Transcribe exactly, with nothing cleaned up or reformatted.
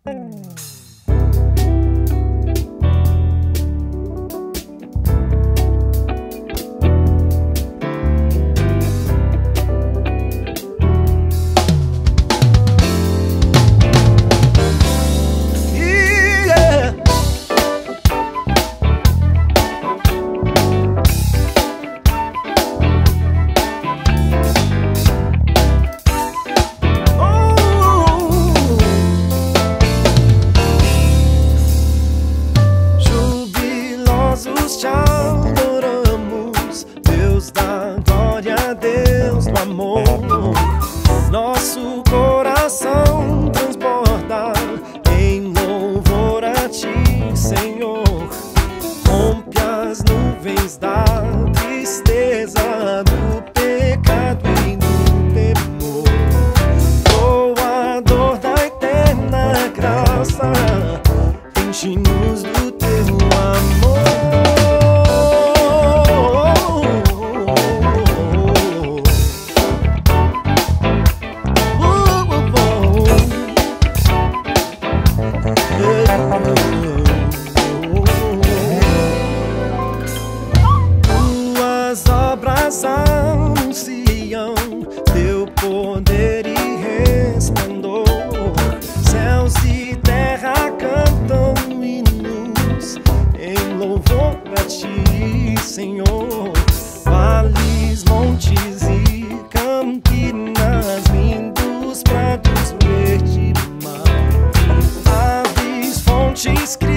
Te adoramos, Deus da glória, Deus do amor. Nosso coração transborda em louvor a Ti, Senhor. Rompe as nuvens da tristeza, do pecado e do temor. Doador da eterna graça, enche-nos do Teu amor. Tuas obras anunciam Teu poder e resplendor. Céus e terra cantam hinos em louvor a Ti, Senhor. Vales, montes e campinas, lindos prados, verde mar, aves, fontes,